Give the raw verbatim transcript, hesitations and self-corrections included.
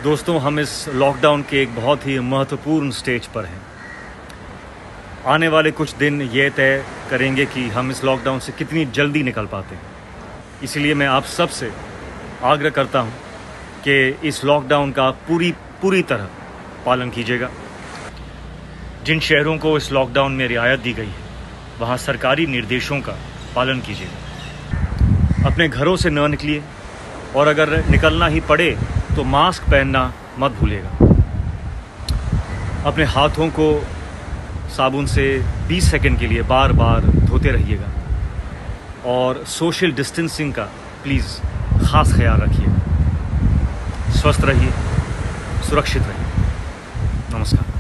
दोस्तों, हम इस लॉकडाउन के एक बहुत ही महत्वपूर्ण स्टेज पर हैं। आने वाले कुछ दिन ये तय करेंगे कि हम इस लॉकडाउन से कितनी जल्दी निकल पाते हैं। इसीलिए मैं आप सब से आग्रह करता हूँ कि इस लॉकडाउन का पूरी पूरी तरह पालन कीजिएगा। जिन शहरों को इस लॉकडाउन में रियायत दी गई है, वहाँ सरकारी निर्देशों का पालन कीजिएगा। अपने घरों से न निकलिए और अगर निकलना ही पड़े तो मास्क पहनना मत भूलिएगा। अपने हाथों को साबुन से बीस सेकंड के लिए बार बार धोते रहिएगा और सोशल डिस्टेंसिंग का प्लीज़ ख़ास ख्याल रखिएगा। स्वस्थ रहिए, सुरक्षित रहिए। नमस्कार।